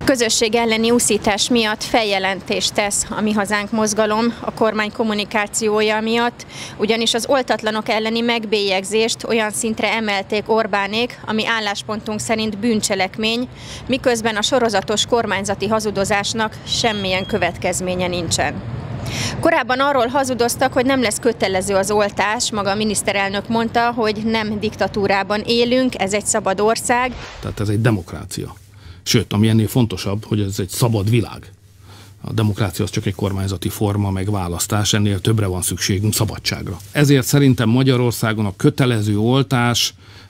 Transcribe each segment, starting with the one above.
Közösség elleni úszítás miatt feljelentést tesz a Mi Hazánk mozgalom a kormány kommunikációja miatt, ugyanis az oltatlanok elleni megbélyegzést olyan szintre emelték Orbánék, ami álláspontunk szerint bűncselekmény, miközben a sorozatos kormányzati hazudozásnak semmilyen következménye nincsen. Korábban arról hazudoztak, hogy nem lesz kötelező az oltás, maga a miniszterelnök mondta, hogy nem diktatúrában élünk, ez egy szabad ország. Tehát ez egy demokrácia. Sőt, ami ennél fontosabb, hogy ez egy szabad világ. A demokrácia az csak egy kormányzati forma, meg választás, ennél többre van szükségünk, szabadságra. Ezért szerintem Magyarországon a kötelező oltás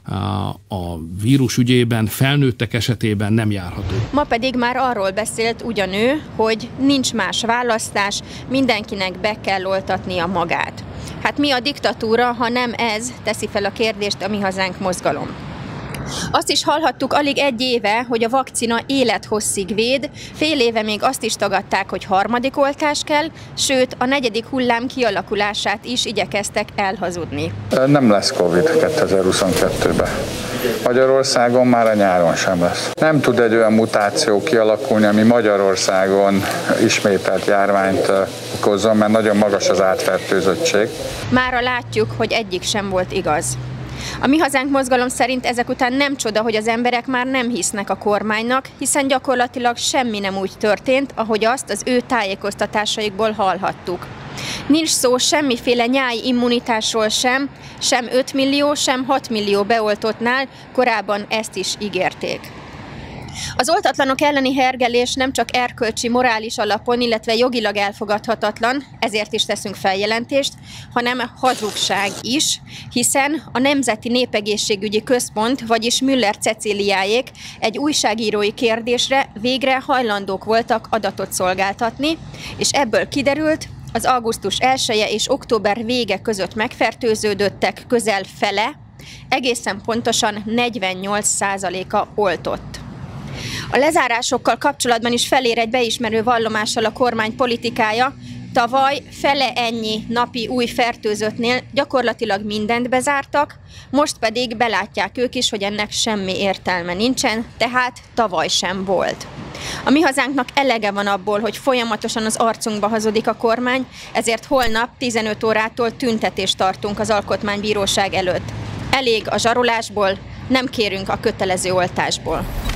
a vírus ügyében, felnőttek esetében nem járható. Ma pedig már arról beszélt ugyanő, hogy nincs más választás, mindenkinek be kell oltatnia magát. Hát mi a diktatúra, ha nem ez, teszi fel a kérdést a Mi Hazánk mozgalom. Azt is hallhattuk alig egy éve, hogy a vakcina élethosszig véd, fél éve még azt is tagadták, hogy harmadik oltás kell, sőt a negyedik hullám kialakulását is igyekeztek elhazudni. Nem lesz Covid 2022-ben. Magyarországon már a nyáron sem lesz. Nem tud egy olyan mutáció kialakulni, ami Magyarországon ismételt járványt okozzon, mert nagyon magas az átfertőzöttség. Mára látjuk, hogy egyik sem volt igaz. A Mi Hazánk mozgalom szerint ezek után nem csoda, hogy az emberek már nem hisznek a kormánynak, hiszen gyakorlatilag semmi nem úgy történt, ahogy azt az ő tájékoztatásaikból hallhattuk. Nincs szó semmiféle nyári immunitásról sem 5 millió, sem 6 millió beoltottnál, korábban ezt is ígérték. Az oltatlanok elleni hergelés nem csak erkölcsi, morális alapon, illetve jogilag elfogadhatatlan, ezért is teszünk feljelentést, hanem hazugság is, hiszen a Nemzeti Népegészségügyi Központ, vagyis Müller Cecíliáék egy újságírói kérdésre végre hajlandók voltak adatot szolgáltatni, és ebből kiderült, az augusztus 1-e és október vége között megfertőződöttek közel fele, egészen pontosan 48%-a oltott. A lezárásokkal kapcsolatban is felér egy beismerő vallomással a kormány politikája. Tavaly fele ennyi napi új fertőzöttnél gyakorlatilag mindent bezártak, most pedig belátják ők is, hogy ennek semmi értelme nincsen, tehát tavaly sem volt. A Mi Hazánknak elege van abból, hogy folyamatosan az arcunkba hazudik a kormány, ezért holnap 15 órától tüntetést tartunk az Alkotmánybíróság előtt. Elég a zsarolásból, nem kérünk a kötelező oltásból.